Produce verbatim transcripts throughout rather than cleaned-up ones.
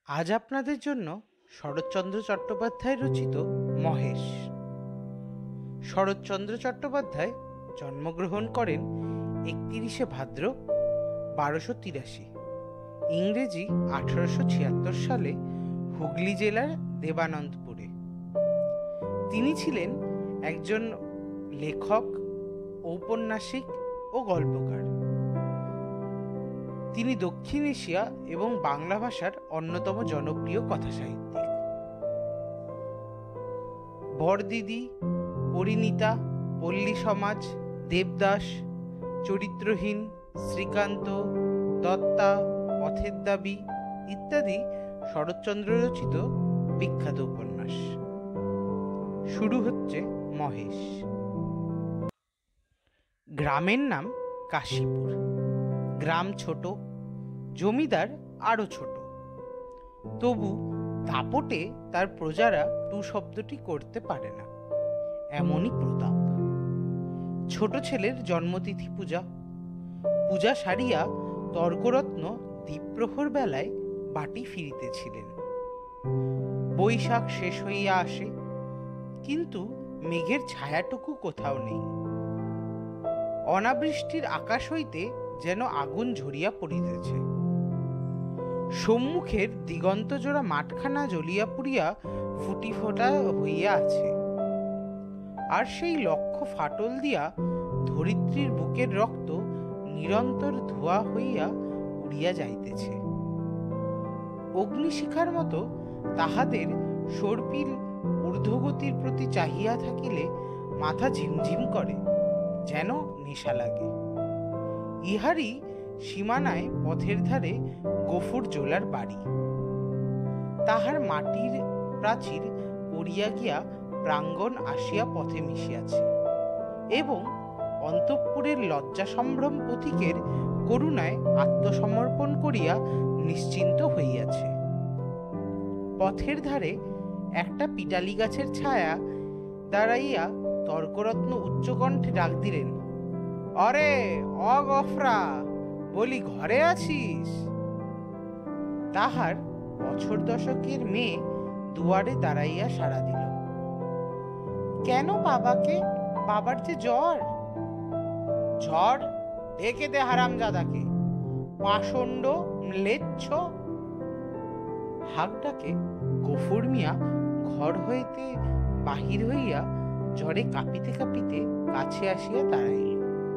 আজ আপনাদের জন্য শরৎচন্দ্র চট্টোপাধ্যায় রচিত মহেশ। শরৎচন্দ্র চট্টোপাধ্যায় জন্মগ্রহণ করেন একত্রিশে ভাদ্র বারোশো তিরাশি, ইংরেজি আঠারোশো ছিয়াত্তর সালে হুগলি জেলার দেবানন্দপুরে। তিনি ছিলেন একজন লেখক, ঔপন্যাসিক ও গল্পকার। তিনি দক্ষিণ এশিয়া এবং বাংলা ভাষার অন্যতম জনপ্রিয় কথাসাহিত্যিক। বরদিদি, পরিণীতা, পল্লী সমাজ, দেবদাস, চরিত্রহীন, শ্রীকান্ত, দত্তা, পথের দাবি ইত্যাদি শরৎচন্দ্র রচিত বিখ্যাত উপন্যাস। শুরু হচ্ছে মহেশ। গ্রামের নাম কাশীপুর। গ্রাম ছোট, জমিদার আরো ছোট, তবু দাপটে তার প্রজারা টু শব্দটি করতে পারে না, এমনই প্রতাপ। ছোট ছেলের জন্মতিথি পূজা। পূজা সারিয়া তর্করত্ন দ্বীপ্রহর বেলায় বাটি ফিরিতেছিলেন। বৈশাখ শেষ হইয়া আসে, কিন্তু মেঘের ছায়াটুকু কোথাও নেই। অনাবৃষ্টির আকাশ হইতে যেন আগুন ঝরিয়া পড়িতেছে। সম্মুখের দিগন্ত জোড়া মাঠখানা জ্বলিয়া পুড়িয়া ফুটি ফোটা হইয়া আছে, আর সেই লক্ষ ফাটল দিয়া ধরিত্রীর বুকের রক্ত নিরন্তর ধোয়া হইয়া উড়িয়া যাইতেছে। অগ্নিশিখার মতো তাহাদের সর্পিল ঊর্ধ্বগতির প্রতি চাহিয়া থাকিলে মাথা ঝিমঝিম করে, যেন নেশা লাগে। ইহারই সীমানায় পথের ধারে গফুর জোলার বাড়ি। তাহার মাটির প্রাচীর পড়িয়া গিয়া প্রাঙ্গণ আসিয়া পথে মিশিয়াছে, এবং অন্তঃপুরের লজ্জা সম্ভ্রম পথিকের করুণায় আত্মসমর্পণ করিয়া নিশ্চিন্ত হইয়াছে। পথের ধারে একটা পিটালি গাছের ছায়া দাঁড়াইয়া তর্করত্ন উচ্চকণ্ঠে ডাক দিলেন, অরে অ গফরা, বলি ঘরে আছিস? তাহার বছর দশকের মেয়ে দুয়ারে দাঁড়াইয়া সাড়া দিল। কেন বাবাকে? বাবার যে জ্বর। জ্বর? ডেকে দে হারামজাদাকে, পাষণ্ড ম্লেচ্ছ। হাকটাকে গফুর মিয়া ঘর হইতে বাহির হইয়া জ্বরে কাঁপিতে কাঁপিতে কাছে আসিয়া দাঁড়াইল।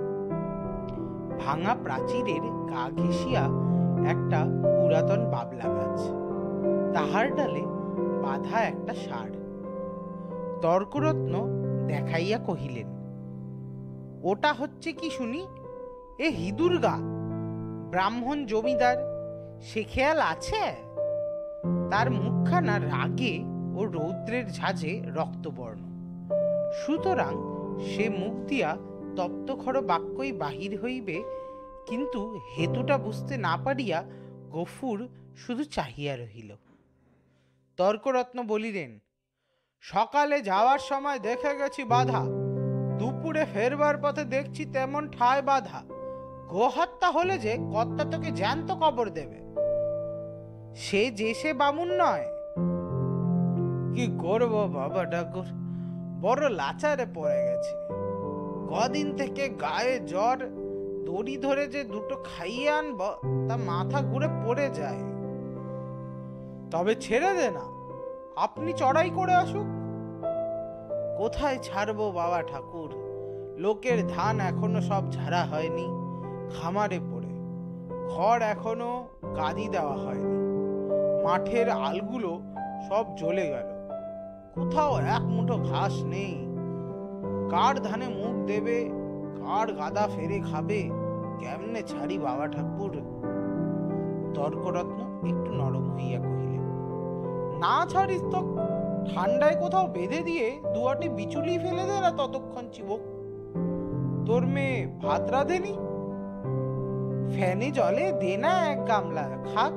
ভাঙা প্রাচীরের গা ঘেঁষিয়া একটা পুরাতন বাবলা গাছ, তাহার ডালে বাঁধা একটা ষাঁড়। তর্করত্ন দেখাইয়া কহিলেন, ওটা হচ্ছে কি শুনি? এ হিঁদুর গা, ব্রাহ্মণ জমিদার, সে খেয়াল আছে? তার মুখখানা রাগে ও রৌদ্রের ঝাঁঝে রক্তবর্ণ, সুতরাং সে মুখ দিয়া তপ্তখর বাক্যই বাহির হইবে, কিন্তু হেতুটা বুঝতে না পারিয়া গফুর শুধু চাহিয়া রহিল। তর্করত্ন বলিলেন, সকালে যাওয়ার সময় দেখে গেছি বাধা, দুপুরে ফেরবার পথে দেখছি তেমন ঠায় বাধা। গোহত্যা হলে যে কর্তা তোকে জ্যান্ত কবর দেবে। সে যে সে বামুন নয়। কি করবো বাবা ঠাকুর, বড় লাচারে পড়ে গেছে। কদিন থেকে গায়ে জ্বর, দড়ি ধরে যে দুটো খাইয়ে আনব তা মাথা ঘুরে পড়ে যায়। তবে ছেড়ে দে না, আপনি চড়াই করে আসুক। কোথায় ছাড়বো বাবা ঠাকুর, লোকের ধান এখনো সব ঝাড়া হয়নি, খামারে পড়ে। খড় এখনো গাদি দেওয়া হয়নি, মাঠের আলগুলো সব জ্বলে গেল, কোথাও এক মুঠো ঘাস নেই। কার ধানে মুখ দেবে, কার গাদা ফেরে খাবে, কেমনে ছাড়ি বাবা ঠাকুর? তর্করত্ন একটু নরম হইয়া কহিলেন, না ছাড়িস তো ঠান্ডায় কোথাও বেঁধে দিয়ে দুয়াটি বিচুলি ফেলে দে না, ততক্ষণ চিবক। তোর মেয়ে ভাত রাঁধেনি? ফ্যানে জলে দে না এক গামলা, খাক।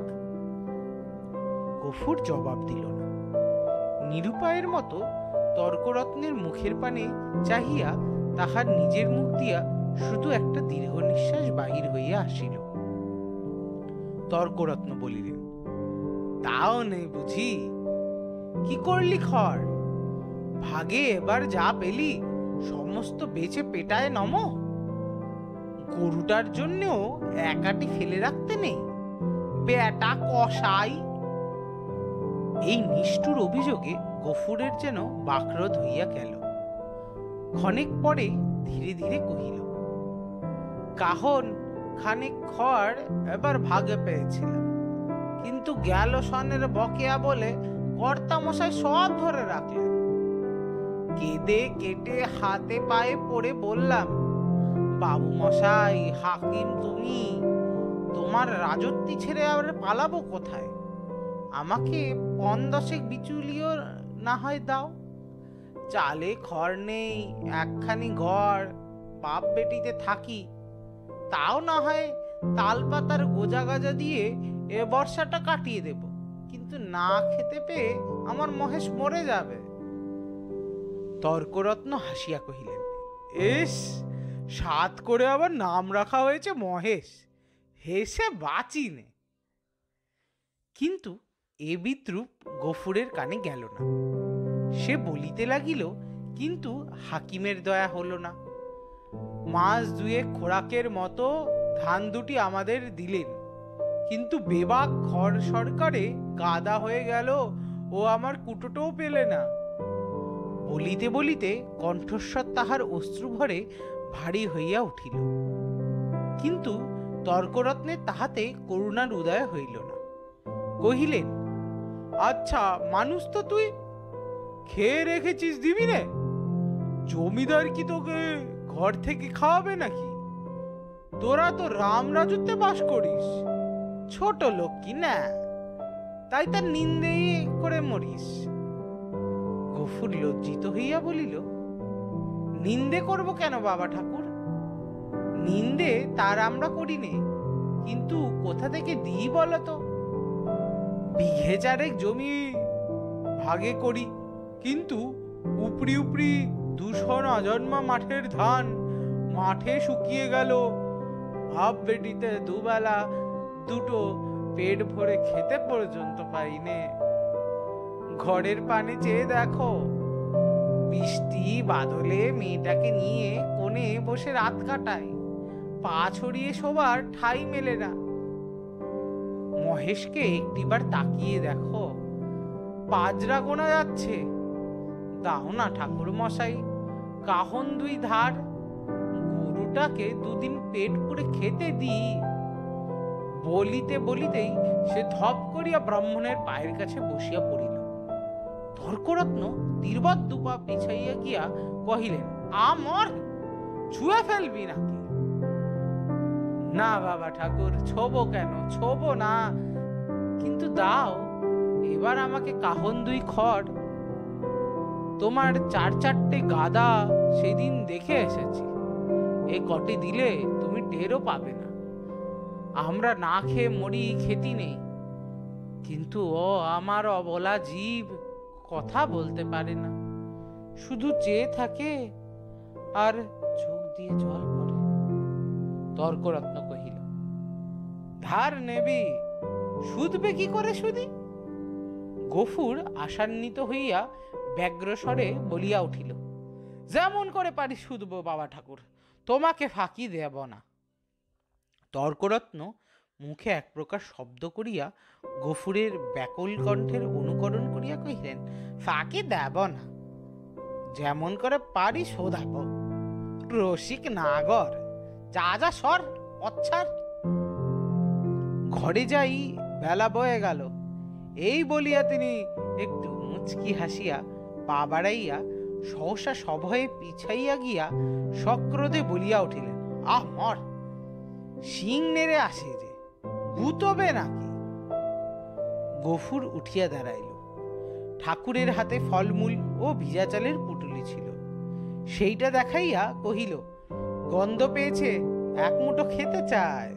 গফুর জবাব দিল না। নিরুপায়ের মতো তর্করত্নের মুখের পানে চাহিয়া তাহার নিজের মুখ দিয়া শুধু একটা দীর্ঘ নিঃশ্বাস বাহির হইয়া আসিল। তর্করত্ন বলিলেন, তাও নেই বুঝি? কি করলি খড়? ভাগে এবার যা পেলি সমস্ত বেচে পেটায় নম। গরুটার জন্যও একাটি ফেলে রাখতে নেই, বেটা কসাই। এই নিষ্ঠুর অভিযোগে গফুরের যেন বাকরোধ হইয়া গেল। ক্ষণেক পরে ধীরে ধীরে কহিল, কাহন খানিক খড় এবার ভাগে পেয়েছিলাম, কিন্তু গেল সনের বকেয়া বলে কর্তা মশাই সব ধরে রাখলেন। কেঁদে কেটে হাতে পায়ে পড়ে বললাম, বাবু মশাই, হাকিম তুমি, তোমার রাজত্বি ছেড়ে আবার পালাবো কোথায়? আমাকে পন দশেক বিচুলিও না হয় দাও। চালে খড় নেই, একখানি ঘর, বাপ বেটিতে থাকি, তাও না হয় তাল পাতার গোজা গাজা দিয়ে এ বর্ষাটা কাটিয়ে দেব, কিন্তু না খেতে পেয়ে আমার মহেশ মরে যাবে। তর্করত্ন হাসিয়া কহিলেন, এস, সাত করে আবার নাম রাখা হয়েছে মহেশ, হেসে বাঁচি নে। কিন্তু এ বিদ্রুপ গফুরের কানে গেল না। সে বলিতে লাগিল, কিন্তু হাকিমের দয়া হলো না। মাস দুয়েক খোরাকের মতো ধান দুটি আমাদের দিলেন, কিন্তু বেবাক খড় সরকারে গাদা হয়ে গেল, ও আমার কুটোটাও পেলে না। বলিতে বলিতে কণ্ঠস্বর তাহার অশ্রু ভরে ভারী হইয়া উঠিল, কিন্তু তর্করত্নের তাহাতে করুণার উদয় হইল না। কহিলেন, আচ্ছা মানুষ তো তুই, খেয়ে রেখেছিস দিবি নে? জমিদার কি তোকে ঘর থেকে খাওয়াবে নাকি? তোরা তো রাম রাজত্বে বাস করিস, ছোট লোক কি না, তাই তার নিন্দে করে মরিস। গফুর লজ্জিত হইয়া বলিল, নিন্দে করব কেন বাবা ঠাকুর? নিন্দে তার আমরা করি নে, কিন্তু কোথা থেকে দিই বলতো? বিঘে চারেক জমি ভাগে করি, কিন্তু উপরি উপরি দূষণ অজন্মা মাঠের ধান মাঠে শুকিয়ে গেল। ভাব বেটিতে দুবেলা দুটো পেট ভরে খেতে পর্যন্ত পাইনে। ঘরের পানে চেয়ে দেখো, বৃষ্টি বাদলে মেয়েটাকে নিয়ে কোণে বসে রাত কাটায়, পা ছড়িয়ে শোবার ঠাই মেলে না। মহেশকে একটিবার তাকিয়ে দেখো, পাজরা গোনা যাচ্ছে। দাও না ঠাকুর মশাই, কাহন দুই ধার, গরুটাকে দুদিন পেট পুরে খেতে দিই। বলিতে বলিতেই সে ধপ করিয়া ব্রাহ্মণের পায়ের কাছে বসিয়া পড়িল। তর্করত্ন দীর্ঘ দুপা পিছাইয়া গিয়া কহিলেন, আমর ছুঁয়ে ফেলবি নাকি? না বাবা ঠাকুর, ছোবো কেন, ছোবো না, কিন্তু দাও এবার আমাকে কাহন দুই খড়। তোমার চার চারটে গাদা সেদিন দেখে এসেছি, এ কটি দিলে তুমি টেরও পাবে না। আমরা না খেয়ে মরি, খেতি নেই, কিন্তু ও আমার অবলা জীব কথা বলতে পারে না, শুধু চেয়ে থাকে আর চোখ দিয়ে জল পড়ে। তর্করত্ন কহিল, ধার নেবি, শুধবে কি করে শুধি? গফুর আশান্বিত হইয়া ব্যগ্রস্বরে বলিয়া উঠিল, যেমন করে পারি শুধব বাবা ঠাকুর, তোমাকে ফাঁকি দেব না। তর্করত্ন মুখে এক প্রকার শব্দ করিয়া গফুরের ব্যাকুল কণ্ঠের অনুকরণ করিয়া কহিলেন, ফাঁকি দেব না, যেমন করে পারি শোধাব। রসিক নাগর, যা যা সর অচ্ছার। ঘরে যাই বেলা বয়ে গেল। এই বলিয়া তিনি একটু মুচকি হাসিয়া পা বাড়াইয়া সহসা সভয়ে পিছাইয়া গিয়া সক্রোধে বলিয়া উঠিলেন, আহ মর, শিং নেড়ে আসে যে, গুতবে নাকি? গফুর উঠিয়া দাঁড়াইল। ঠাকুরের হাতে ফলমূল ও ভিজা চালের পুটুলি ছিল, সেইটা দেখাইয়া কহিল, গন্ধ পেয়েছে, এক মুঠো খেতে চায়।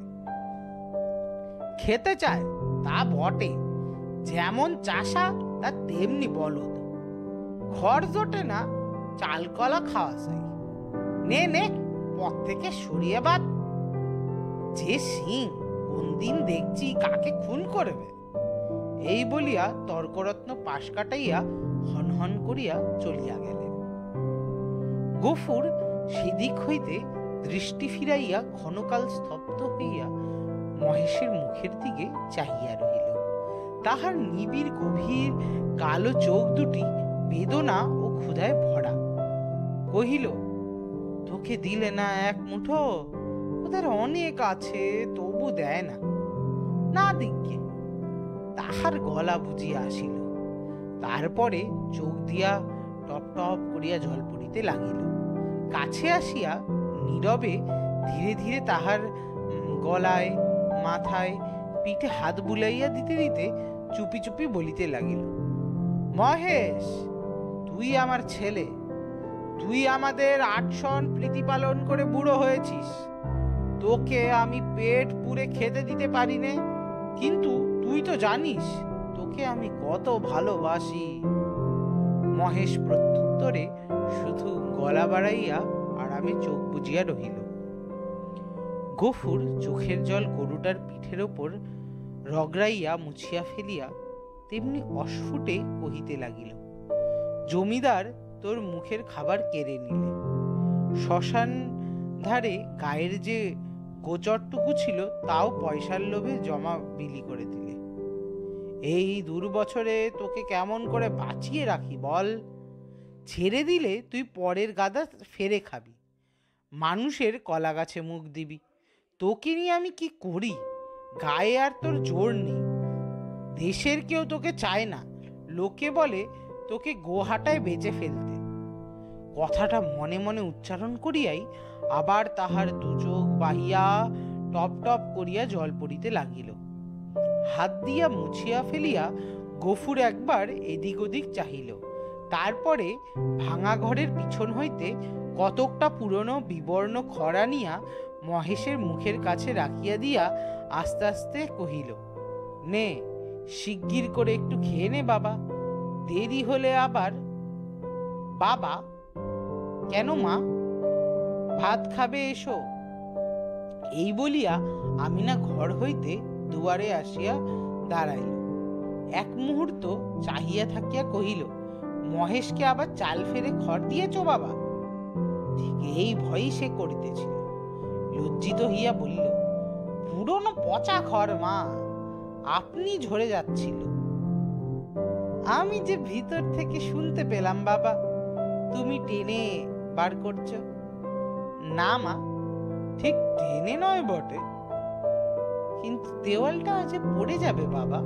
খেতে চায় তা বটে, যেমন চাষা তা তেমনি বলদ। ঘর জোটে না, চাল কলা খাওয়া চাই। নে নে, পথ থেকে সরিয়ে বাদ। যে সিং কোন দিন দেখছি কাকে খুন করবে, এই বলিয়া তর্করত্ন পাশ কাটাইয়া হনহন করিয়া চলিয়া গেলেন। গফুর সেদিক হইতে দৃষ্টি ফিরাইয়া ক্ষণকাল স্তব্ধ হইয়া মহেশের মুখের দিকে চাহিয়া রহিল। তাহার নিবিড় গভীর কালো চোখ দুটি বেদনা ও ক্ষুধায় ভরা। কহিল, তোকে দিলে না এক মুঠো? ওদের অনেক আছে, তবু দেয় না। না দিকে তাহার গলা বুঝিয়া আসিল। তারপরে চোখ দিয়া টপ টপ করিয়া জল পড়িতে লাগিল। কাছে আসিয়া নীরবে ধীরে ধীরে তাহার গলায়, মাথায়, পিঠে হাত বুলাইয়া দিতে দিতে চুপি চুপি বলিতে লাগিল, মহেশ, তুই আমার ছেলে, তুই আমাদের আটশন প্রীতিপালন করে বুড়ো হয়েছিস। তোকে আমি পেট পুরে খেতে দিতে পারি নে, কিন্তু তুই তো জানিস তোকে আমি কত ভালোবাসি। মহেশ প্রত্যুত্তরে শুধু গলা বাড়াইয়া আরামে চোখ বুজিয়া রহিল। গফুর চোখের জল গরুটার পিঠের ওপর রগড়াইয়া মুছিয়া ফেলিয়া তেমনি অস্ফুটে কহিতে লাগিল, জমিদার তোর মুখের খাবার কেড়ে নিলে। শ্মশান ধারে গায়ের যে গোচরটুকু ছিল তাও পয়সার লোভে জমা বিলি করে দিলে। এই দূর বছরে তোকে কেমন করে বাঁচিয়ে রাখি বল? ছেড়ে দিলে তুই পরের গাদা ফেরে খাবি, মানুষের কলা গাছে মুখ দিবি। তোকে নিয়ে আমি কি করি? গায়ে আর তোর জোর নেই। দেশের কেউ তোকে চায় না, লোকে বলে তোকে গোহাটায় বেচে ফেলতে। কথাটা মনে মনে উচ্চারণ করিয়াই আবার তাহার দু চোখ বাহিয়া টপ টপ করিয়া জল পড়িতে লাগিল। হাত দিয়া মুছিয়া ফেলিয়া গফুর একবার এদিক ওদিক চাহিল। তারপরে ভাঙা ঘরের পিছন হইতে কতকটা পুরনো বিবর্ণ খড় আনিয়া মহেশের মুখের কাছে রাখিয়া দিয়া আস্তে আস্তে কহিল, নে, শিগগির করে একটু খেয়ে নে বাবা, দেরি হলে আবার। বাবা? কেন মা? ভাত খাবে, এসো। এই বলিয়া আমিনা ঘর হইতে দুয়ারে আসিয়া দাঁড়াইল। এক মুহূর্ত চাহিয়া থাকিয়া কহিল, মহেশকে আবার চাল ফেরে খড় দিয়েছ বাবা? ঠিক এই ভয়ই সে করিতেছিল। লজ্জিত হইয়া বলিল, পুরনো পচা খড় মা, আপনি ঝরে যাচ্ছিল। আমি যে ভিতর থেকে শুনতে পেলাম বাবা, তুমি টেনে বার করছ। না মা, ঠিক টেনে নয় বটে, কিন্তু দেওয়ালটা আজ পড়ে যাবে বাবা।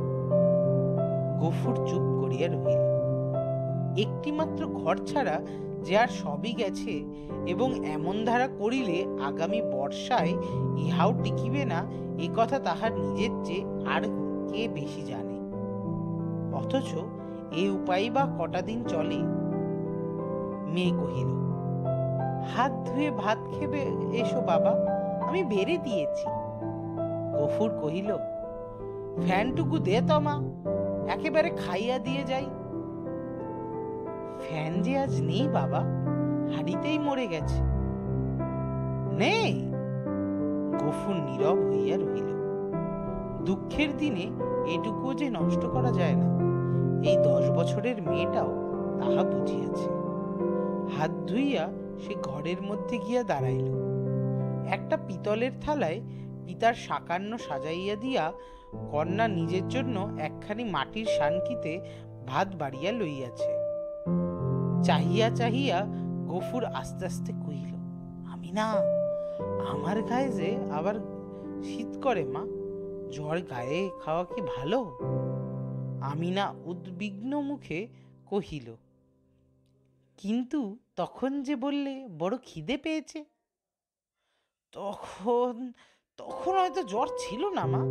গফুর চুপ করিয়া রহিল। একটি মাত্র ঘর ছাড়া যে আর সবই গেছে, এবং এমন ধারা করিলে আগামী বর্ষায় ইহাও টিকিবে না, এ কথা তাহার নিজের চেয়ে আর কে বেশি জানে। অথচ এই উপায় বা কটা দিন চলে? মেয়ে কহিল, হাত ধুয়ে ভাত খেবে, এসো বাবা, আমি বেড়ে দিয়েছি। গফুর কহিল, ফ্যানটুকু দে তো মা, একেবারে খাইয়া দিয়ে যাই। ফ্যান যে আজ নেই বাবা, হাড়িতেই মরে গেছে। নেই? গফুর নীরব হইয়া রহিল। দুঃখের দিনে এটুকু যে নষ্ট করা যায় না, এই দশ বছরের মেয়েটাও তাহা বুঝিয়াছে। হাত ধুইয়া সে ঘরের মধ্যে গিয়া দাঁড়াইল। একটা পিতলের থালায় পিতার সাকান্ন সাজাইয়া দিয়া কন্যা নিজের জন্য একখানি মাটির সানকিতে ভাত বাড়িয়া লইয়াছে। চাহিয়া চাহিয়া গফুর আস্তে আস্তে কহিল, আমি না, আমার গায়ে যে আবার শীত করে মা, জ্বর গায়ে খাওয়া কি ভালো? আমিনা উদ্বিগ্ন মুখে কহিল, কিন্তু তখন যে বললে বড় খিদে পেয়েছে। তখন তখন হয়তো জ্বর ছিল না মা।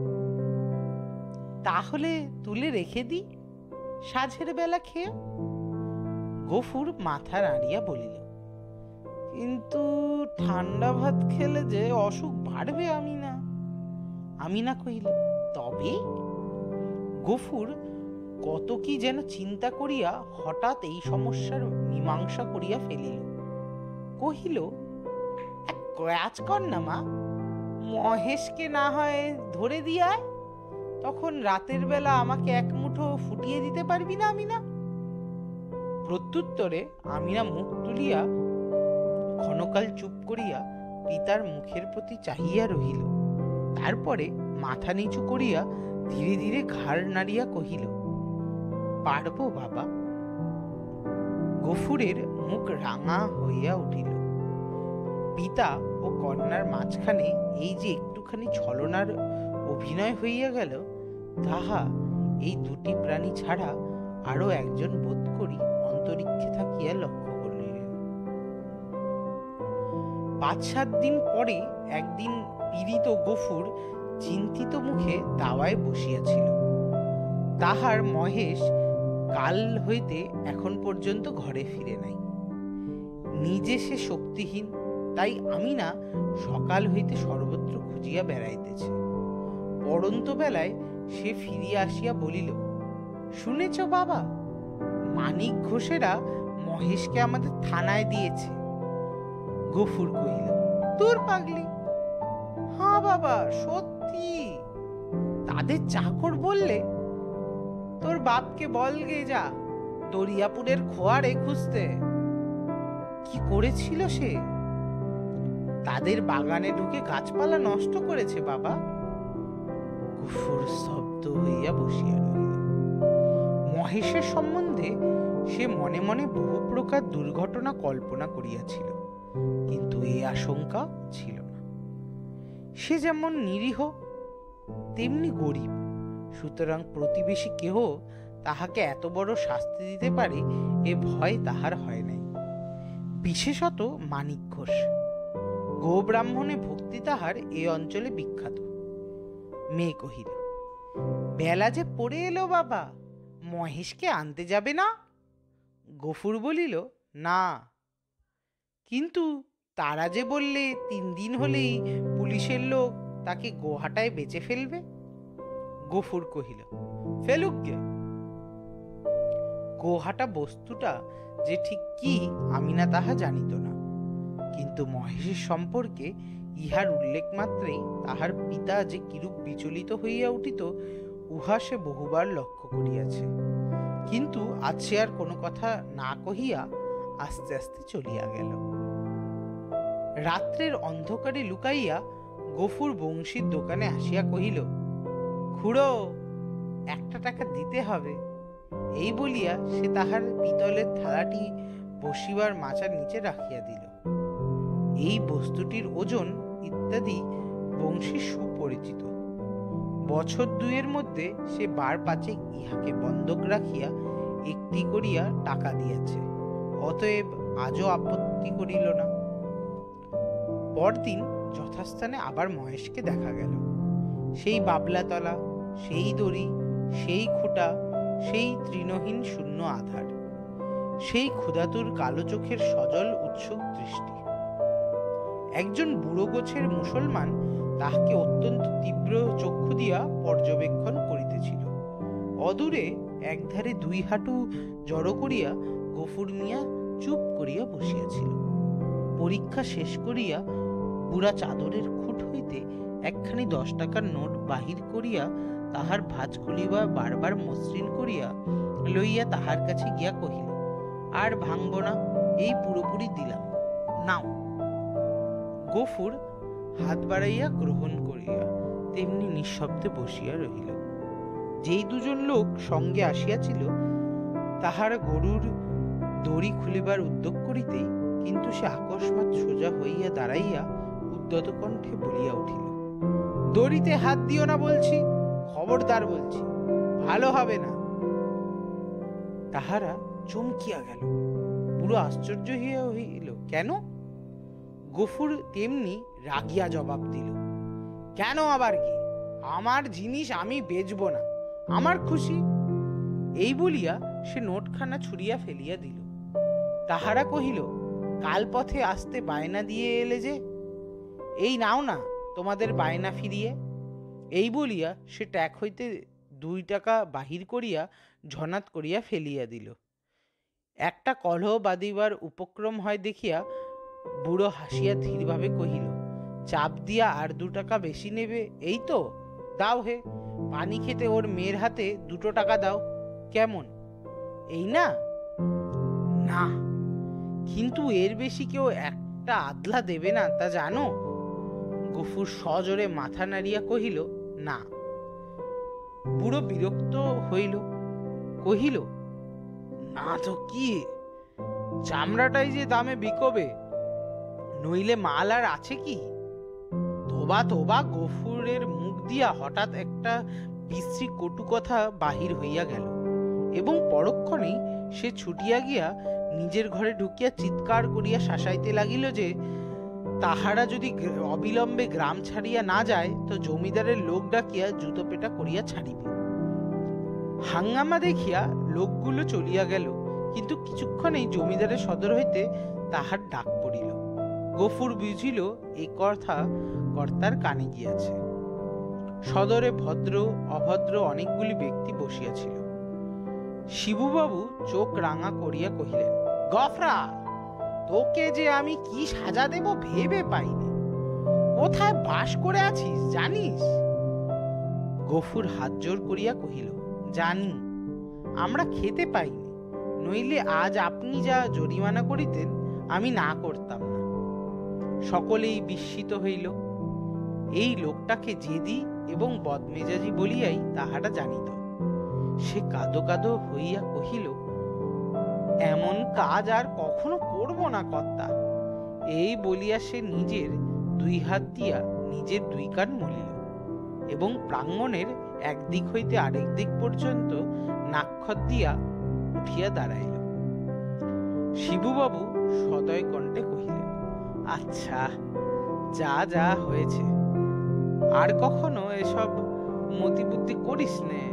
তাহলে তুলে রেখে দি, সাঁঝের বেলা খেয়ে। গফুর মাথা নাড়িয়া বলিল, কিন্তু ঠান্ডা ভাত খেলে যে অসুখ বাড়বে আমিনা। আমিনা কহিল, তবে? গফুর কত কি যেন চিন্তা করিয়া হঠাৎ এই সমস্যার মীমাংসা করিয়া ফেলিল। কহিল, এক কাজ কর না মা, মহেশকে না হয় ধরে দিয়ায়, তখন রাতের বেলা আমাকে এক মুঠো ফুটিয়ে দিতে পারবি না আমিনা? প্রত্যুত্তরে আমিনা মুখ তুলিয়া ক্ষণকাল চুপ করিয়া পিতার মুখের প্রতি চাহিয়া রহিল। তারপরে মাথা নিচু করিয়া ধীরে ধীরে ঘাড় নাড়িয়া কহিল, পারবো বাবা। গফুরের মুখ রাঙা হইয়া উঠিল। পিতা ও কন্যার মাঝখানে এই যে একটুখানি ছলনার অভিনয় হইয়া গেল, তাহা এই দুটি প্রাণী ছাড়া আরো একজন বোধ করি অন্তরিক্ষে থাকিয়া লক্ষ্য করিলেন। পাঁচ সাত দিন পরে একদিন পীড়িত গফুর চিন্তিত মুখে দাওয়ায় বসিয়াছিল। তাহার মহেশ কাল হইতে এখন পর্যন্ত ঘরে ফিরে নাই। নিজে সে শক্তিহীন, তাই আমিনা সকাল হইতে সর্বত্র খুঁজিয়া বেড়াইতেছে। পড়ন্ত বেলায় সে ফিরিয়া আসিয়া বলিল, শুনেছ বাবা, মানিক ঘোষেরা মহেশকে আমাদের থানায় দিয়েছে। গফুর কহিল, তোর পাগলি, হ্যাঁ বাবা সত্যি। তাদের চাকর বললে, তোর বাপকে বলগে যা দরিয়াপুরের খোয়ারে খুঁজতে। কি করেছিল সে? তাদের বাগানে ঢুকে গাছপালা নষ্ট করেছে বাবা। গফুর স্তব্ধ হইয়া বসিয়া রহিল। মহেশের সম্বন্ধে সে মনে মনে বহু প্রকার দুর্ঘটনা কল্পনা করিয়াছিল, কিন্তু এ আশঙ্কা ছিল না। সে যেমন নিরীহ তেমনি গরিব, সুতরাং প্রতিবেশী কেহ তাহাকে এত বড় শাস্তি দিতে পারে এ ভয় তাহার হয় নাই। বিশেষত মানিক ঘোষ, গোব্রাহ্মণে ভক্তি তাহার এ অঞ্চলে বিখ্যাত। মেয়ে কহিল, বেলা যে পড়ে এলো বাবা, মহেশকে আনতে যাবে না? গফুর বলিল, না। কিন্তু তারা যে বললে তিন দিন হলেই পুলিশের লোক তাকে গোহাটায় বেচে ফেলবে। গফুর কহিল, ফেলুক গে। গোহাটা বস্তুটা যে ঠিক কি আমিনা তাহা জানিত না, কিন্তু মহেশের সম্পর্কে ইহার উল্লেখ মাত্রেই তাহার পিতা যে কিরূপ বিচলিত হইয়া উঠিত উহা সে বহুবার লক্ষ্য করিয়াছে। কিন্তু আজ সে আর কোনো কথা না কহিয়া আস্তে আস্তে চলিয়া গেল। রাত্রের অন্ধকারে লুকাইয়া গফুর বংশীর দোকানে আসিয়া কহিল, খুড়ো, একটা টাকা দিতে হবে। এই বলিয়া সে তাহার পিতলের থালাটি বসিবার মাচার নিচে রাখিয়া দিল। এই বস্তুটির ওজন ইত্যাদি বংশীর সুপরিচিত। বছর দুইয়ের মধ্যে সে বার পাঁচেক ইহাকে বন্ধক রাখিয়া একটি করিয়া টাকা দিয়াছে, অতএব আজও আপত্তি করিল না। পরদিন যথাস্থানে আবার মহেশকে দেখা গেল। সেই বাবলাতলা, সেই দড়ি, সেই খুঁটা, সেই তৃণহীন শূন্য আধার, সেই ক্ষুধাতুর কালো চোখের সজল উৎসুক দৃষ্টি। একজন বুড়ো গোছের মুসলমান তাহাকে অত্যন্ত তীব্র চক্ষু দিয়া পর্যবেক্ষণ করিতেছিল। অদূরে একধারে দুই হাঁটু জড়ো করিয়া গফুর মিয়া চুপ করিয়া বসিয়াছিল। পরীক্ষা শেষ করিয়া বুড়া চাদরের খুঁট হইতে একখানি দশ টাকার নোট বাহির করিয়া তাহার ভাঁজ খুলিবা বারবার মসৃণ করিয়া লইয়া তাহার কাছে গিয়া কহিল, আর ভাঙব না, এই পুরোপুরি দিলাম, নাও। গফুর হাত বাড়াইয়া গ্রহণ করিয়া তেমনি নিঃশব্দে বসিয়া রহিল। যেই দুজন লোক সঙ্গে আসিয়াছিল তাহার গরুর দড়ি খুলিবার উদ্যোগ করিতেই কিন্তু সে আকস্মাৎ সোজা হইয়া দাঁড়াইয়া উদ্যত কণ্ঠে বলিয়া উঠিল, দড়িতে হাত দিও না বলছি, খবরদার বলছি, ভালো হবে না। তাহারা চমকিয়া গেল। পুরো আশ্চর্য হইয়া হইল, কেন? গফুর তেমনি রাগিয়া জবাব দিল, কেন আবার কি? আমার জিনিস আমি বেচব না, আমার খুশি। এই বলিয়া সে নোটখানা ছুঁড়িয়া ফেলিয়া দিল। তাহারা কহিল, কাল পথে আসতে বায়না দিয়ে এলে যে, এই নাও না তোমাদের বায়না ফিরিয়ে। এই বলিয়া সে ট্যাক হইতে দুই টাকা বাহির করিয়া ঝনাত করিয়া ফেলিয়া দিল। একটা কলহ বাঁধিবার উপক্রম হয় দেখিয়া বুড়ো হাসিয়া ধীরভাবে কহিল, চাপ দিয়া আর দু টাকা বেশি নেবে এই তো? দাও হে, পানি খেতে ওর মেয়ের হাতে দুটো টাকা দাও, কেমন? এই না? না, কিন্তু এর বেশি কেউ একটা আদলা দেবে না, তা জানো? গফুর সজোরে মাথা নাড়িয়া কহিল, না। বুড়ো বিরক্ত হইল, কহিল, না তো কি, চামড়াটাই যে দামে বিকবে, নইলে মাল আর আছে কি? তোবা তোবা। গফুরের মুখ দিয়া হঠাৎ একটা বিশ্রী কটু কথা বাহির হইয়া গেল, এবং পরক্ষণেই সে ছুটিয়া গিয়া নিজের ঘরে ঢুকিয়া চিৎকার করিয়া শাসাইতে লাগিল যে তাহারা যদি অবিলম্বে গ্রাম ছাড়িয়া না যায় তো জমিদারের লোক ডাকিয়া জুতো পেটা করিয়া ছাড়িবে। হাঙ্গামা দেখিয়া লোকগুলো চলিয়া গেল, কিন্তু কিছুক্ষণেই জমিদারের সদর হইতে তাহার ডাক পড়িল। গফুর বুঝিল এই কথা কর্তার কানে গিয়াছে। সদরে ভদ্র অভদ্র অনেকগুলি ব্যক্তি বসিয়াছিল। শিবুবাবু চোখ রাঙা করিয়া কহিলেন, গফরা, তোকে যে আমি কি সাজা দেব ভেবে পাইনি। কোথায় বাস করে আছিস জানিস? গফুর হাত জোর করিয়া কহিল, জানি, আমরা খেতে পাইনি, নইলে আজ আপনি যা জরিমানা করিতেন আমি না করতাম না। সকলেই বিস্মিত হইল। এই লোকটাকে জেদি এবং বদমেজাজি বলিয়াই তাহারা জানিত। সে কাদো কাদো হইয়া কহিল, এমন কাজ আর কখনো করব না কর্তা। এই বলিয়া সে নিজের দুই হাত দিয়া নিজের দুই কান মলিল এবং প্রাঙ্গণের একদিক হইতে আরেক দিক পর্যন্ত নাক্ষত দিয়া উঠিয়া দাঁড়াইল। শিবুবাবু সদয় কণ্ঠে কহিলেন, আচ্ছা, যা যা হয়েছে, আর কখনো এসব মতিবুদ্ধি করিস নে।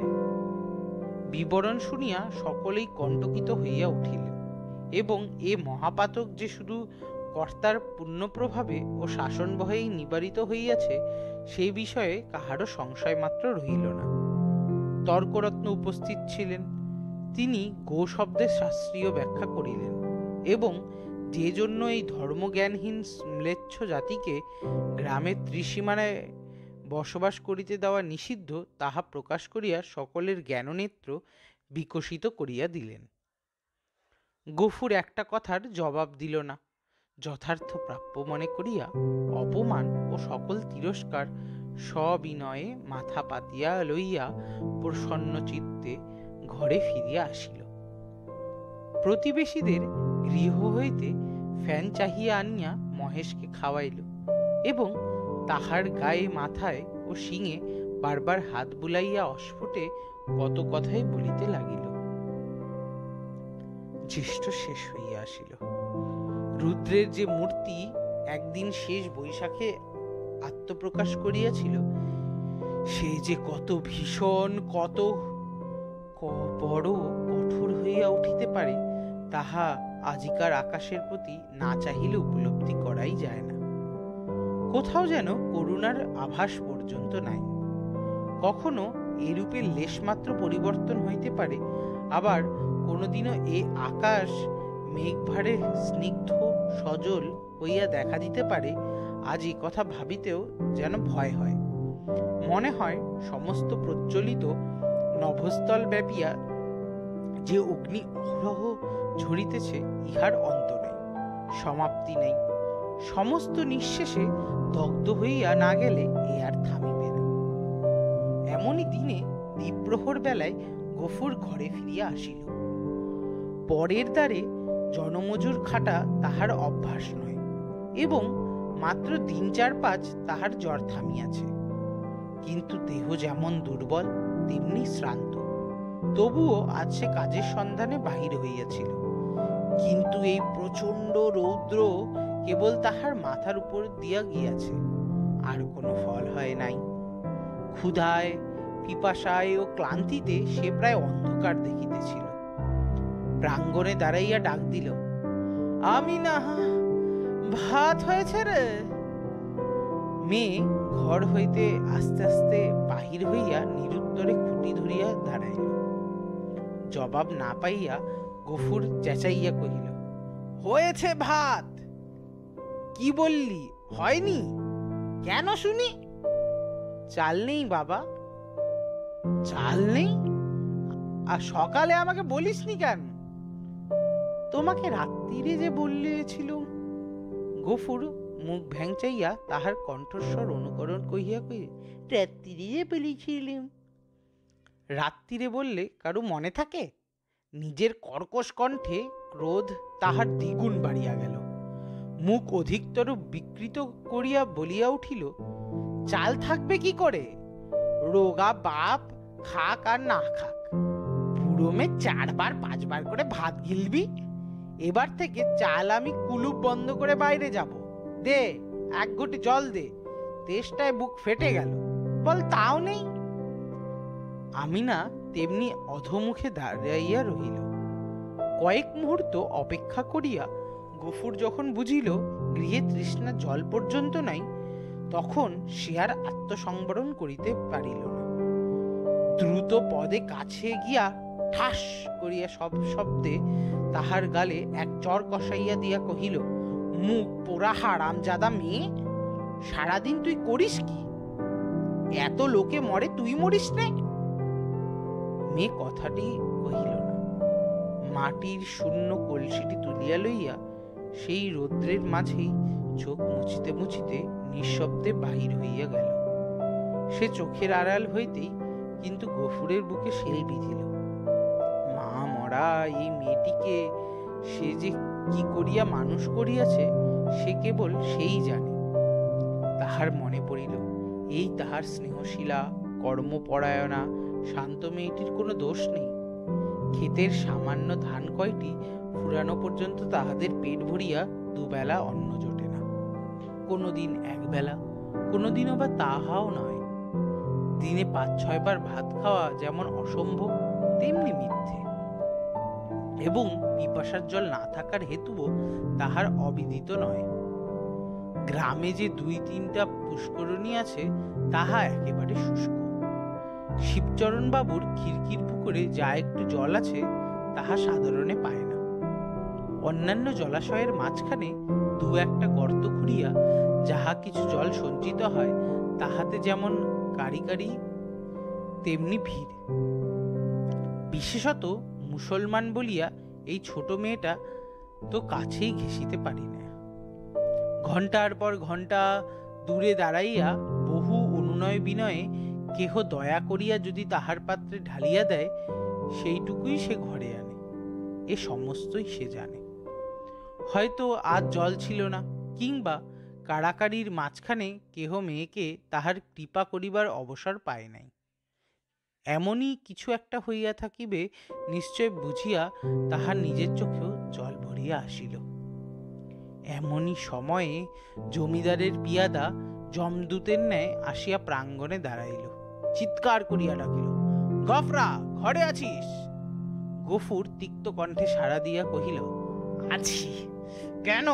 বিবরণ শুনিয়া সকলেই কণ্টকিত হইয়া উঠিল, এবং এ মহাপাতক যে শুধু কর্তার পুণ্য প্রভাবে ও শাসন ভয়েই নিবারিত হইয়াছে সেই বিষয়ে কাহারও সংশয় মাত্র রহিল না। তর্করত্ন উপস্থিত ছিলেন। তিনি গো শব্দের শাস্ত্রীয় ব্যাখ্যা করিলেন এবং যে জন্য এই ধর্মজ্ঞানহীন ম্লেচ্ছ জাতিকে গ্রামের ত্রিসীমানায় বসবাস করিতে দেওয়া নিষিদ্ধ তাহা প্রকাশ করিয়া সকলের জ্ঞাননেত্র বিকশিত করিয়া দিলেন। গফুর একটা কথার জবাব দিল না। যথার্থ প্রাপ্য মনে করিয়া অপমান ও সকল তিরস্কার সবিনয়ে মাথা পাতিয়া লইয়া প্রসন্ন চিত্তে ঘরে ফিরিয়া আসিল। প্রতিবেশীদের গৃহ হইতে ফ্যান চাহিয়া আনিয়া মহেশকে খাওয়াইল এবং তাহার গায়ে মাথায় ও শিঙে বারবার হাত বুলাইয়া অস্ফুটে কত কথাই বলিতে লাগিল। জ্যেষ্ঠ শেষ হইয়া আসিল। রুদ্রের যে মূর্তি একদিন শেষ বৈশাখে আত্মপ্রকাশ করিয়াছিল সে যে কত ভীষণ, কত বড় কঠোর হইয়া উঠিতে পারে তাহা আজিকার আকাশের প্রতি না চাহিলে উপলব্ধি করাই যায় না। কোথাও যেন করুণার আভাস পর্যন্ত নাই। কখনো এরূপে লেশমাত্র পরিবর্তন হইতে পারে, আবার কোনোদিনও এ আকাশ মেঘভারে স্নিগ্ধ সজল হইয়া দেখা দিতে পারে। আজ এই কথা ভাবিতেও যেন ভয় হয়। মনে হয় সমস্ত প্রজ্বলিত নভস্থল ব্যাপিয়া যে অগ্নি অহরহ ঝরিতেছে ইহার অন্ত নেই, সমাপ্তি নেই। সমস্ত নিঃশেষে দগ্ধ হইয়া না গেলে এ আর থামিবে না। এমনই দিনে দ্বীপ্রহর বেলায় গফুর ঘরে ফিরিয়া আসিল। পরের দ্বারে জনমজুর খাটা তাহার অভ্যাস নয় এবং মাত্র দিন চার পাঁচ তাহার জ্বর থামিয়াছে, কিন্তু দেহ যেমন দুর্বল তেমনি শ্রান্ত। তবুও আজ সে কাজের সন্ধানে বাহির হইয়াছিল, কিন্তু এই প্রচন্ড রৌদ্র কেবল তাহার মাথার উপর দিয়া গিয়াছে, আর কোনো ফল হয় নাই। ক্ষুধায়, পিপাসায় ও ক্লান্তিতে সে প্রায় অন্ধকার দেখিতেছিল। প্রাঙ্গণে দাঁড়াইয়া ডাক দিল, আমি না, ভাত হয়েছে রে। মেয়ে ঘর হইতে আস্তে আস্তে বাহির হইয়া নিরুত্তরে খুঁটি ধরিয়া দাঁড়াইল। জবাব না পাইয়া গফুর চেঁচাইয়া কহিল, হয়েছে ভাত। কি বললি, হয়নি? কেন শুনি? চাল নেই বাবা। চাল নেই? আর সকালে আমাকে বলিসনি কেন? তোমাকে রাত্রিরে যে বললেছিলুম। গফুর মুখ ভ্যাংচাইয়া তাহার কণ্ঠস্বর অনুকরণ কহিয়া কহিল, রাত্রিরে যে বলেছিলুম। রাত্রিরে বললে কারো মনে থাকে? নিজের কর্কশ কণ্ঠে ক্রোধ তাহার দ্বিগুণ বাড়িয়া গেল। মুখ অধিকতর বিকৃত করিয়া বলিয়া উঠিল, চাল থাকবে কি করে? রোগা বাপ খাক আর না খাক, বুড়ো মেয়ে চারবার পাঁচবার করে ভাত গিলবি। এবার থেকে চাল আমি কুলুপ বন্ধ করে বাইরে যাব। দে এক ঘটি জল দে, তেষ্টায় বুক ফেটে গেল। বল তাও নেই। আমি না তেমনি অধমুখে দাঁড়াইয়া রহিল। কয়েক মুহূর্ত অপেক্ষা করিয়া গফুর যখন বুঝিল গৃহে তৃষ্ণা জল পর্যন্ত নাই, তখন সে আর আত্মসংবরণ করিতে পারিল না। দ্রুত পদে কাছে গিয়া ঠাস করিয়া সব শব্দে তাহার গালে এক চর কষাইয়া দিয়া কহিল, মুখ পোড়া হারামজাদা মেয়ে, সারাদিন তুই করিস কি? এত লোকে মরে, তুই মরিস না? মেয়ে কথাটি কহিল না। মাটির শূন্য কলসিটি তুলিয়া লইয়া সেই রৌদ্রের মাঝেই চোখ মুছিতে মুছিতে নিঃশব্দে বাহির হইয়া গেল। সে চোখের আড়াল হইতেই কিন্তু গফুরের বুকে শেল বিঁধিল। মা মরা এই মেয়েটিকে সে যে কি করিয়া মানুষ করিয়াছে সে কেবল সেই জানে। তাহার মনে পড়িল, এই তাহার স্নেহশীলা কর্মপরায়ণা শান্ত মেয়েটির কোনো দোষ নেই। ক্ষেতের সামান্য ধান কয়টি ফুরানো পর্যন্ত তাহাদের পেট ভরিয়া দুবেলা অন্ন জোটে না। কোনোদিন একবেলা, কোনোদিনও বা তাহাও নয়। দিনে পাঁচ ছয় বার ভাত খাওয়া যেমন অসম্ভব তেমনি মিথ্যে, এবং পিপাসার জল না থাকার হেতুও তাহার অবিদিত নয়। গ্রামে যে দুই তিনটা পুষ্করণী আছে তাহা একেবারে শুষ্ক। শিবচরণ বাবুর খিড়কির পুকুরে যা একটু জল আছে তাহা সাধারণে পায় না। অন্যান্য জলাশয়ের মাঝখানে দু একটা গর্ত খুঁড়িয়া যাহা কিছু জল সঞ্চিত হয় তাহাতে যেমন কারি কারি তেমনি ভিড়। বিশেষত মুসলমান বলিয়া এই ছোট মেয়েটা তো কাছেই ঘেঁষিতে পারি না। ঘন্টার পর ঘন্টা দূরে দাঁড়াইয়া বহু অনুনয় বিনয়ে কেহ দয়া করিয়া যদি তাহার পাত্রে ঢালিয়া দেয়, সেইটুকুই সে ঘরে আনে। এ সমস্তই সে জানে। হয়তো আজ জল ছিল না, কিংবা কাড়াকাড়ির মাঝখানে কেহ মেয়েকে তাহার কৃপা করিবার অবসর পায় নাই। এমনই কিছু একটা হইয়া থাকিবে নিশ্চয় বুঝিয়া তাহার নিজের চোখেও জল ভরিয়া আসিল। এমনই সময়ে জমিদারের পিয়াদা যমদূতের ন্যায় আসিয়া প্রাঙ্গণে দাঁড়াইল। চিৎকার করিয়া ডাকিল, গফরা, ঘরে আছিস? গফুর তিক্ত কণ্ঠে সাড়া দিয়া কহিল, আছি। কেন?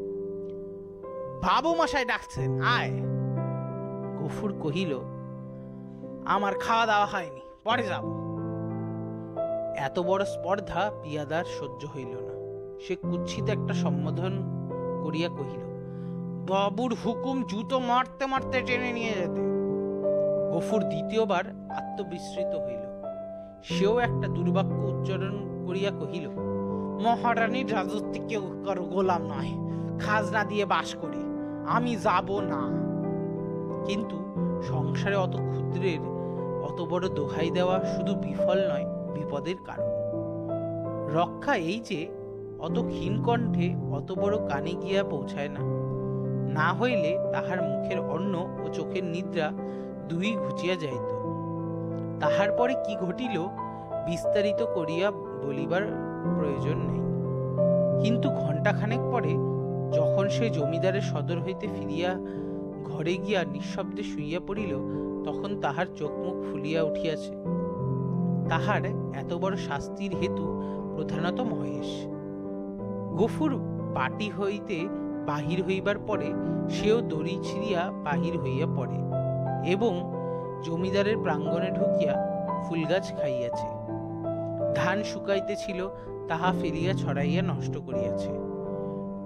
বাবু মশাই ডাকছেন, আয়। গফুর কহিল, আমার খাওয়া দাওয়া হয়নি, পরে যাব। এত বড় স্পর্ধা পিয়াদার সহ্য হইল না। সে কুৎসিত একটা সম্বোধন করিয়া কহিল, বাবুর হুকুম জুতো মারতে মারতে টেনে নিয়ে যেতে। গফুর দ্বিতীয়বার আত্মবিস্মৃত হইল। সেও একটা দুর্বাক্য উচ্চারণ করিয়া কহিল, মহারানীর রাজত্বে কেউ কারো গোলাম নয়, খাজনা দিয়ে বাস করি, আমি যাব না। কিন্তু সংসারে অত ক্ষুদ্রের অত বড় দোহাই দেওয়া শুধু বিফল নয়, বিপদের কারণ। রক্ষা এই যে অত ক্ষীণ কণ্ঠে অত বড় কানে গিয়া পৌঁছায় না, না হইলে তাহার মুখের অন্ন ও চোখের নিদ্রা দুই ঘুচিয়া যাইত। তাহার পরে কি ঘটিল বিস্তারিত করিয়া বলিবার প্রয়োজন নেই। কিন্তু ঘণ্টাখানেক পরে যখন সে জমিদারের সদর হইতে ফিরিয়া ঘরে গিয়া নিঃশব্দে শুইয়া পড়িল, তখন তাহার চোখ মুখ ফুলিয়া উঠিয়াছে। তাহার এত বড় শাস্তির হেতু প্রধানত মহেশ। গফুর বাটি হইতে বাহির হইবার পরে সেও দড়ি ছিঁড়িয়া বাহির হইয়া পড়ে এবং জমিদারের প্রাঙ্গণে ঢুকিয়া ফুলগাছ খাইয়াছে। ধান শুকাইতেছিল, তাহা ফেলিয়া ছড়াইয়া নষ্ট করিয়াছে।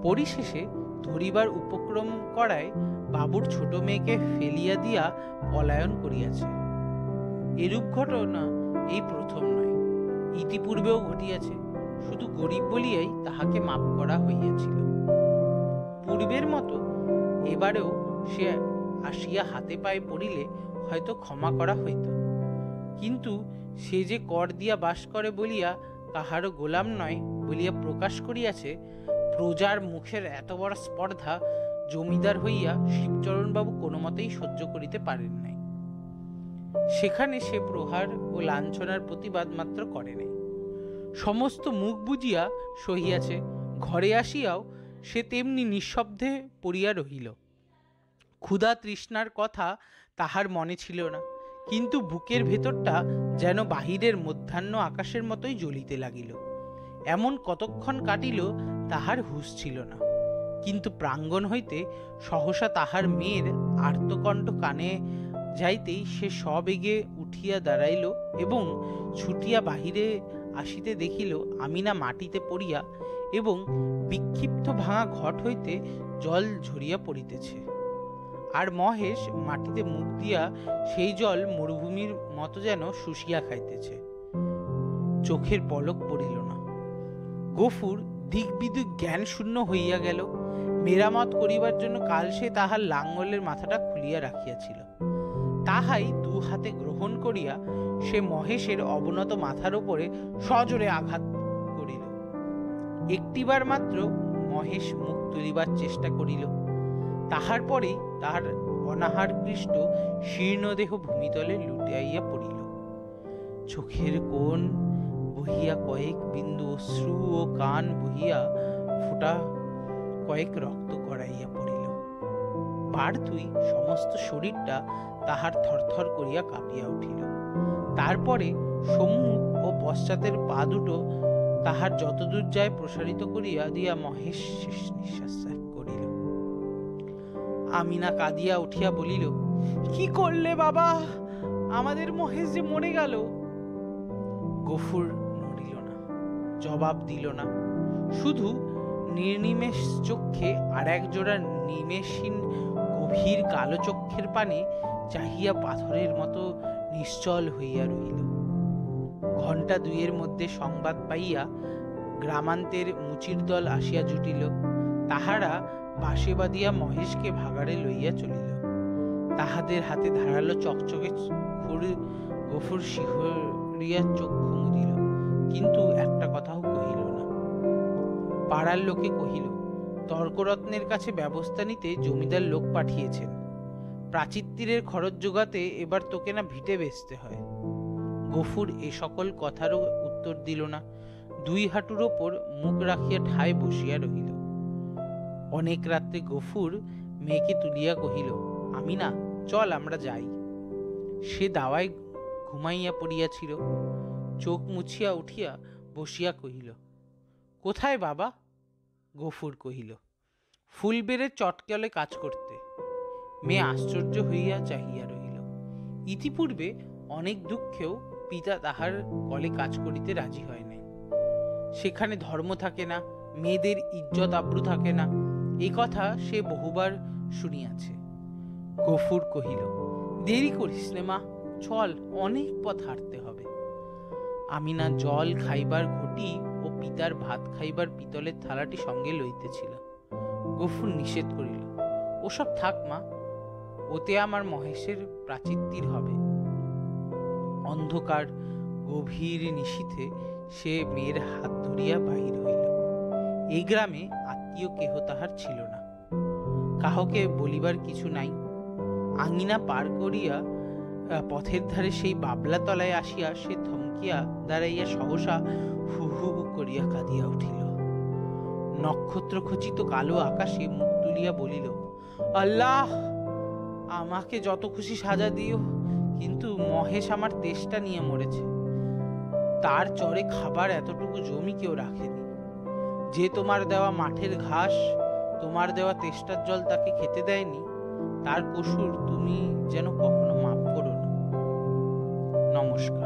পরিশেষে ধরিবার উপক্রম করায় বাবুর ছোট মেয়েকে ফেলিয়া দিয়া পলায়ন করিয়াছে। এরূপ ঘটনা এই প্রথম নয়, ইতিপূর্বেও ঘটিয়াছে, শুধু গরিব বলিয়াই তাহাকে মাপ করা হইয়াছিল। পূর্বের মতো এবারেও সে আসিয়া হাতে পায়ে পড়িলে হয়তো ক্ষমা করা হইত, কিন্তু সে যে কর দিয়া বাস করে বলিয়া কাহারও গোলাম নয় বলিয়া প্রকাশ করিয়াছে, প্রজার মুখের এত বড় স্পর্ধা জমিদার হইয়া শিবচরণবাবু কোনো মতেই সহ্য করিতে পারেন নাই। সেখানে সে প্রহার ও লাঞ্ছনার প্রতিবাদ মাত্র করে নাই, সমস্ত মুখ বুজিয়া সহিয়াছে। ঘরে আসিয়াও সে তেমনি নিঃশব্দে পড়িয়া রহিল। ক্ষুধা তৃষ্ণার কথা তাহার মনে ছিল না, কিন্তু বুকের ভেতরটা যেন বাহিরের মধ্যাহ্ন আকাশের মতোই জ্বলিতে লাগিল। এমন কতক্ষণ কাটিল তাহার হুঁশ ছিল না, কিন্তু প্রাঙ্গণ হইতে সহসা তাহার মেয়ের আর্তকণ্ঠ কানে যাইতেই সে সবেগে উঠিয়া দাঁড়াইল এবং ছুটিয়া বাহিরে আসিতে দেখিল আমিনা মাটিতে পড়িয়া এবং বিক্ষিপ্ত ভাঙা ঘট হইতে জল ঝরিয়া পড়িতেছে, আর মহেশ মাটিতে মুখ দিয়া সেই জল মরুভূমির মতো যেন শুষিয়া খাইতেছে। চোখের পলক পড়িল না। গফুর দিক বিদিক জ্ঞান শূন্য হইয়া গেল। মেরামত করিবার জন্য কাল সে তাহার লাঙ্গলের মাথাটা খুলিয়া রাখিয়াছিল, তাহাই দু হাতে গ্রহণ করিয়া সে মহেশের অবনত মাথার উপরে সজোরে আঘাত করিল। একটিবার মাত্র মহেশ মুখ তুলিবার চেষ্টা করিল, তাহার পরেই তাহার অনাহার কৃষ্ট শীর্ণদেহ ভূমিতলে লুটাইয়া পড়িল। চোখের কোণ বহিয়া কয়েক বিন্দু অশ্রু ও কান বহিয়া ফোঁটা কয়েক রক্ত গড়াইয়া পড়িল। বারতুই সমস্ত শরীরটা তাহার থরথর করিয়া কাঁপিয়া উঠিল। তারপরে সম্মুখ ও পশ্চাতের পা দুটো তাহার যতদূর যায় প্রসারিত করিয়া দিয়া মহেশ শেষ নিঃশ্বাস ত্যাগ করিল। আমিনা কাঁদিয়া উঠিয়া বলিল, কি করলে বাবা, আমাদের মহেশ যে মরে গেল। গফুর নড়িল না, জবাব দিল না, শুধু নির্নিমেষ চক্ষে আর এক জোড়া নিমেষহীন গভীর কালো চক্ষের পানে চাহিয়া পাথরের মতো নিশ্চল হইয়া রহিল। ঘণ্টা দুইয়ের মধ্যে সংবাদ পাইয়া গ্রামান্তের মুচির দল আসিয়া জুটিল। তাহারা বাঁশে বাঁধিয়া মহেশকে ভাগাড়ে লইয়া চলিল। তাহাদের হাতে ধারালো চকচকে খুর গফুর শিহরিয়া চক্ষু মুদিল, কিন্তু একটা কথাও কহিল না। পাড়ার লোকে কহিল, তর্করত্নের কাছে ব্যবস্থা নিতে জমিদার লোক পাঠিয়েছেন। প্রাচীর খরচ জোগাতে এবার তোকে না ভিটে বেচতে হয়। গফুর এ সকল কথারও উত্তর দিল না, দুই হাঁটুর ওপর মুখ রাখিয়া ঠায় বসিয়া রহিল। অনেক রাত্রে গফুর মেয়েকে তুলিয়া কহিল, আমিনা চল আমরা যাই। সে দাওয়ায় ঘুমাইয়া পড়িয়াছিল। চোখ মুছিয়া উঠিয়া বসিয়া কহিল, কোথায় বাবা? গফুর কহিল, ফুলবেড়ে চটকলে কাজ করতে। মেয়ে আশ্চর্য হইয়া চাহিয়া রহিল। ইতিপূর্বে অনেক দুঃখেও পিতা তাহার কলে কাজ করিতে রাজি হয় নাই। সেখানে ধর্ম থাকে না, মেয়েদের ইজ্জত আব্রু থাকে না, এই কথা সে বহুবার শুনিয়াছে। গফুর কহিল, দেরি করিস নে মা, চল, অনেক পথ হাঁটতে হবে। আমিনা জল খাইবার ঘটি ও পিতার ভাত খাইবার পিতলের থালাটি সঙ্গে লইতেছিল। গফুর নিষেধ করিল, ওসব থাক মা, ওতে আমার মহেশের প্রাচিত্তির হবে। অন্ধকার গভীর নিশীথে সে মেয়ের হাত ধরিয়া বাহির হইল। এই গ্রামে আত্মীয় কেহ তাহার ছিল না, কাহকে বলিবার কিছু নাই। আঙিনা পার করিয়া পথের ধারে সেই বাবলা তলায় আসিয়া সে থমকিয়া দাঁড়াইয়া সহসা হু হু করিয়া কাঁদিয়া উঠিল। নক্ষত্র খচিত কালো আকাশে মুখ তুলিয়া বলিল, আল্লাহ, আমাকে যত খুশি সাজা দিও, কিন্তু মহেশ আমার তেষ্টা নিয়ে মরেছে। তার চরে খাবার এতটুকু জমি কেউ রাখেনি। যে তোমার দেওয়া মাঠের ঘাস, তোমার দেওয়া তেষ্টার জল তাকে খেতে দেয়নি, তার কসুর তুমি যেন কখনো মাফ করো না। নমস্কার।